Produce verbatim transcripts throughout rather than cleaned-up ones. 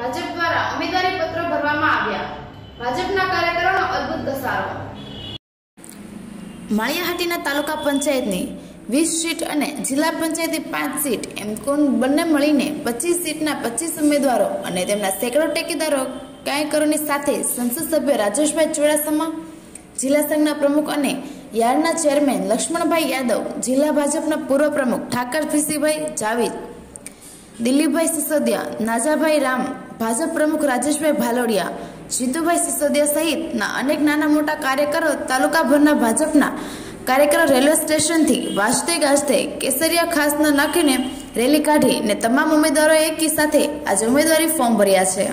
ભાજપ દ્વારા ઉમેદવારી પત્રો ભરવામાં આવ્યા। ભાજપના કાર્યકરોનો અદ્ભુત ઘસારો। માળિયાહાટીના તાલુકા પંચાયતની વીસ સીટ અને જિલ્લા પંચાયતની પાંચ સીટ એમ કુલ બંને મળીને પચીસ સીટના પચીસ ઉમેદવારો અને તેમના સેંકડો ટેકેદારો કાર્યકરોની સાથે સંસદ સભ્ય રાજેશભાઈ ચુડાસમા, જિલ્લા સંઘના પ્રમુખ અને યાર્ડના ચેરમેન લક્ષ્મણભાઈ યાદવ, જિલ્લા ભાજપના પૂર્વ પ્રમુખ ઠાકર ફીસીભાઈ જાવીદ, દિલીપભાઈ સિસોદિયા, નાજાભાઈ રામ, ભાજપ પ્રમુખ રાજેશભાઈ ભાલોડિયા, જીતુભાઈ સિસોદિયા સહિતના અનેક નાના મોટા કાર્યકરો તાલુકાભરના ભાજપના કાર્યકરો રેલવે સ્ટેશનથી વાજતે ગાજતે કેસરિયા ખાસના નાખીને રેલી કાઢી ને તમામ ઉમેદવારોએ એકી સાથે આજે ઉમેદવારી ફોર્મ ભર્યા છે।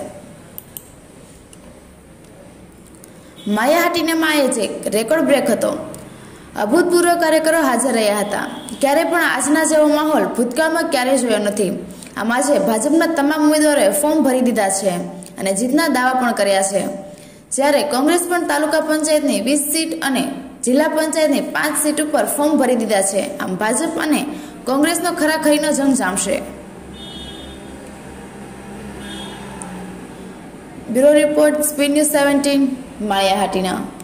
માળિયાહાટીના આયોજક રેકોર્ડ બ્રેક હતો। અભૂતપૂર્વ કાર્યકરો હાજર રહ્યા હતા। ક્યારે પણ આજના જેવો માહોલ ભૂતકાળમાં ક્યારેય જોયો નથી। આમ આજે ભાજપના તમામ ઉમેદવારોએ ફોર્મ ભરી દીધા છે અને જીતના દાવા પણ કર્યા છે, જ્યારે કોંગ્રેસ પણ તાલુકા પંચાયતની વીસ સીટ અને જિલ્લા પંચાયતની પાંચ સીટ ઉપર ફોર્મ ભરી દીધા છે। આમ ભાજપ અને કોંગ્રેસનો ખરાખરીનો જંગ જામશે। Bureau report, speed news seventeen, Maliya Hatina.